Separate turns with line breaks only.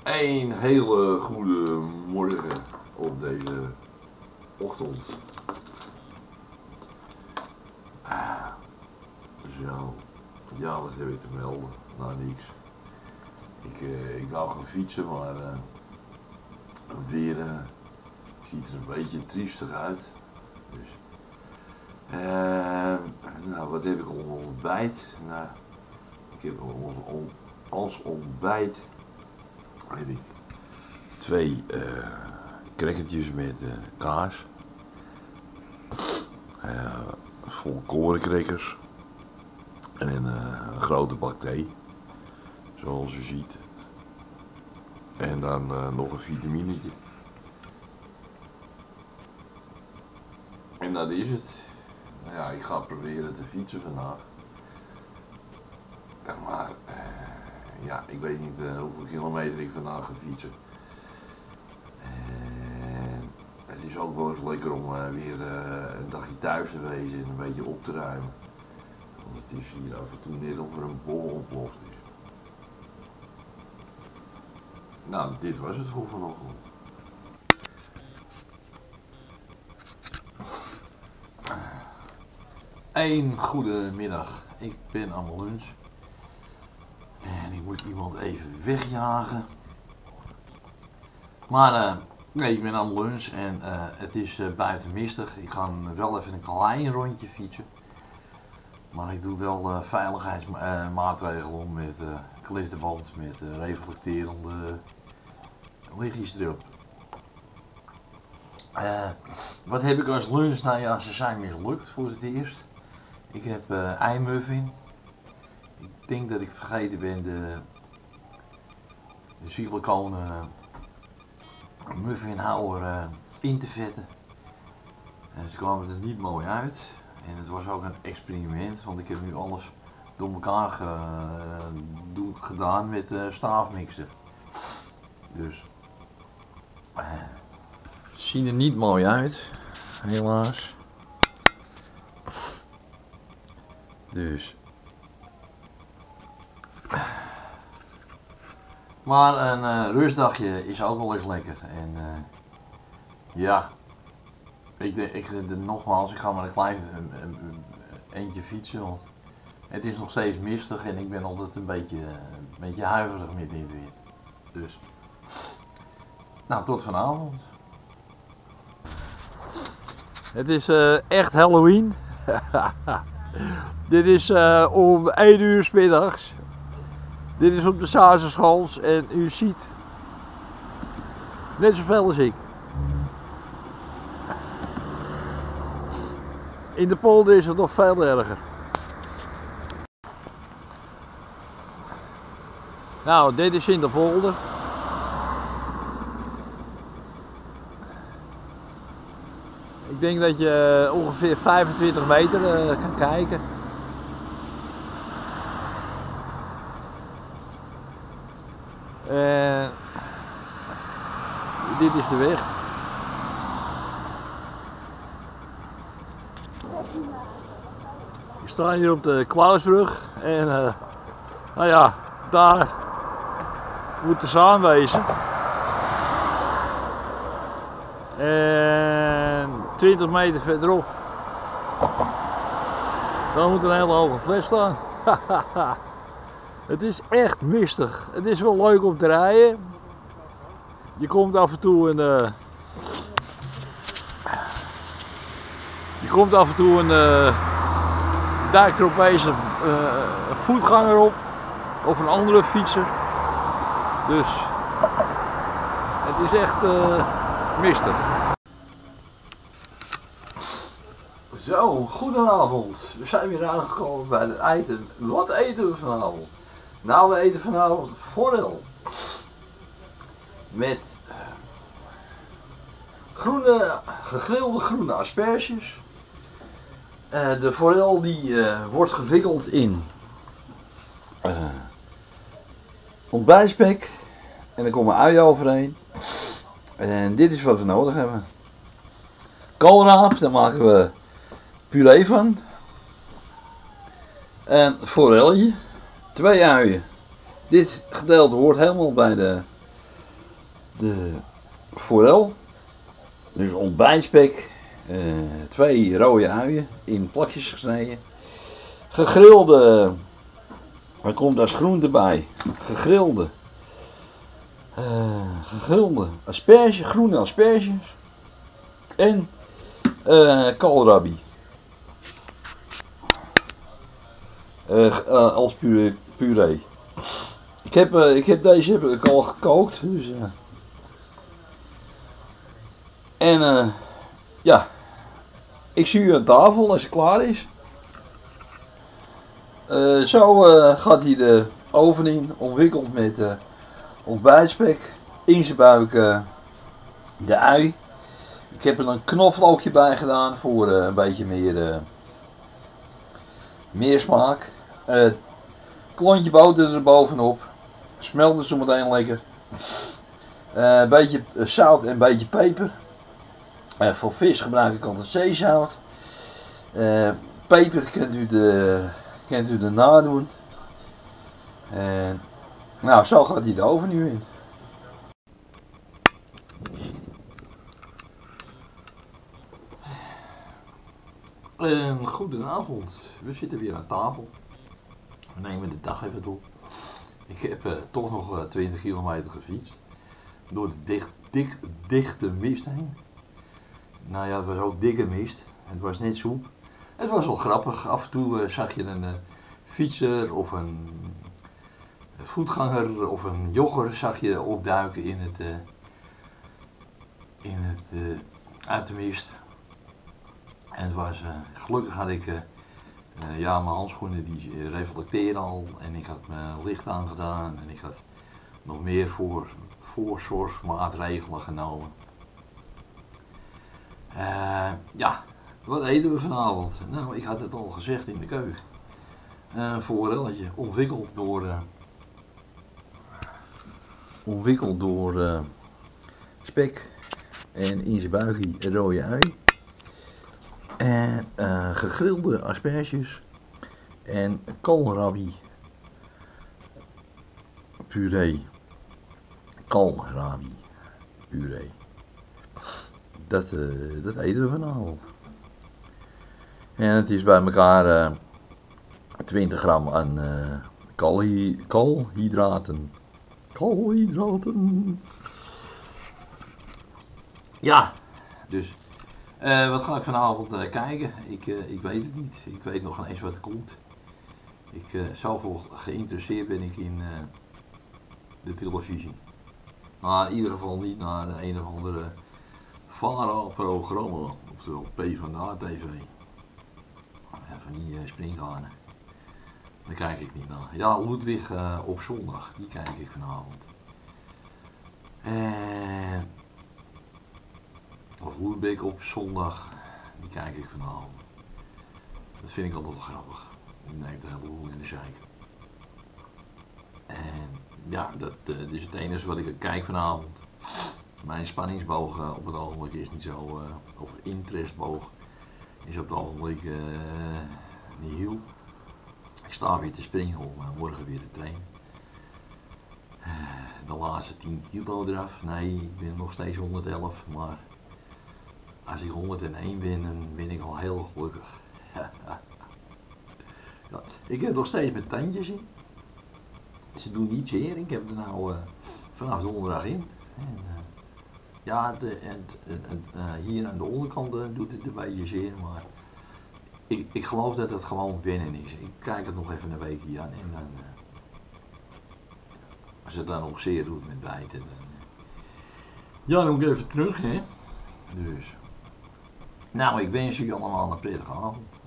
Een hele goede morgen op deze ochtend. Zo, ja, wat heb ik te melden? Nou, niks. Ik wou gaan fietsen, maar het weer ziet er een beetje triestig uit. Dus, nou, wat heb ik ontbijt? Nou, ik heb als ontbijt heb ik 2 crackertjes met kaas, volkorencrackers en een grote bak thee, zoals u ziet. En dan nog een vitaminetje. En dat is het. Nou ja, ik ga proberen te fietsen vandaag. Maar ja, ik weet niet hoeveel kilometer ik vandaag ga fietsen. Het is ook wel eens lekker om weer een dagje thuis te wezen en een beetje op te ruimen. Want het is hier af en toe net of er een bol ontploft is. Nou, dit was het voor vanochtend. Een goede middag. Ik ben aan mijn lunch. En ik moet iemand even wegjagen. Maar nee, ik ben aan mijn lunch en het is buiten mistig. Ik ga wel even een klein rondje fietsen. Maar ik doe wel veiligheidsmaatregelen om met klisterband, met reflecterende lichtjes erop. Wat heb ik als lunch? Nou ja, ze zijn mislukt voor het eerst. Ik heb eimuffin. Ik denk dat ik vergeten ben de siliconen muffinhouder in te vetten. En ze kwamen er niet mooi uit. En het was ook een experiment, want ik heb nu alles door elkaar gedaan met staafmixer. Dus zien er niet mooi uit, helaas. Dus. Maar een rustdagje is ook wel eens lekker. En ja, nogmaals, ik ga maar een klein eentje fietsen, want het is nog steeds mistig en ik ben altijd een beetje huiverig met dit weer. Dus, nou, tot vanavond. Het is echt Halloween. Dit is om 1 uur 's middags. Dit is op de Sazerschans en u ziet net zoveel als ik. In de polder is het nog veel erger. Nou, dit is in de polder. Ik denk dat je ongeveer 25 meter kan kijken. Dit is de weg. We staan hier op de Klausbrug en nou ja, daar moet de Zaan wezen. En 20 meter verderop, dan moet een hele hoge fles staan. Het is echt mistig. Het is wel leuk om te rijden. Je komt af en toe duikt er opeens een voetganger op of een andere fietser. Dus het is echt mistig. Zo, goedenavond. We zijn weer aangekomen bij het eten. Wat eten we vanavond? Nou, we eten vanavond forel. Met gegrilde groene asperges. De forel die wordt gewikkeld in ontbijtspek. En er komen uien overheen. En dit is wat we nodig hebben. Koolraap, daar maken we puree van. En forelletje. 2 uien. Dit gedeelte hoort helemaal bij de de forel. Dus ontbijtspek. 2 rode uien in plakjes gesneden. Gegrilde. Er komt als groente bij. Gegrilde asperges, groene asperges. En koolrabi. Als puree. Ik heb deze heb ik al gekookt. Dus, en ja, ik zie u aan tafel als het klaar is. Zo gaat hij de oven in, omwikkeld met ontbijtspek. In zijn buik de ui. Ik heb er een knoflookje bij gedaan voor een beetje meer smaak. Klontje boter er bovenop. Smelt het zo meteen lekker. Een beetje zout en een beetje peper. Voor vis gebruik ik altijd zeezout. Peper kunt u erna doen. Nou, zo gaat hij de oven nu in. Goedenavond, we zitten weer aan tafel. We nemen de dag even door. Ik heb toch nog 20 kilometer gefietst. Door de dichte mist heen. Nou ja, het was ook dikke mist. Het was net soep. Het was wel grappig. Af en toe zag je een fietser of een voetganger of een jogger zag je opduiken uit de mist. En het was, gelukkig had ik ja, mijn handschoenen die reflecteren al en ik had mijn licht aangedaan en ik had nog meer voorzorgsmaatregelen genomen. Ja, wat eten we vanavond? Nou, ik had het al gezegd in de keuken. Een forelletje, omwikkeld door spek en in zijn buikje een rode ui. En gegrilde asperges en koolrabi puree. Koolrabi puree. Dat eten we vanavond. En het is bij elkaar 20 gram aan koolhydraten. Koolhydraten. Ja, dus. Wat ga ik vanavond kijken? Ik weet het niet. Ik weet nog eens wat er komt. Zoveel geïnteresseerd ben ik in de televisie. Maar in ieder geval niet naar een of andere VARA-programma. Oftewel PvdA-TV. Van die springhanen. Daar kijk ik niet naar. Ja, Ludwig op zondag. Die kijk ik vanavond. Of Loerbeek op zondag, die kijk ik vanavond. Dat vind ik altijd wel grappig. Die neemt een heleboel in de zeik. En ja, dat is het enige wat ik kijk vanavond. Mijn spanningsboog op het ogenblik is niet zo, of interestboog is op het ogenblik niet heel. Ik sta weer te springen om morgen weer te trainen. De laatste 10 kilo eraf. Nee, ik ben nog steeds 111, maar als ik 101 ben, dan ben ik al heel gelukkig. Ja, ik heb nog steeds mijn tandjes in. Ze doen niet zeer. Ik heb er nou vanaf donderdag in. En, ja, hier aan de onderkant doet het een beetje zeer, maar ik geloof dat het gewoon wennen is. Ik kijk het nog even een weekje aan en dan, als het dan nog zeer doet met bijten, dan, ja, dan moet ik even terug, hè. Dus. Nou, ik wens jullie allemaal een prettige avond.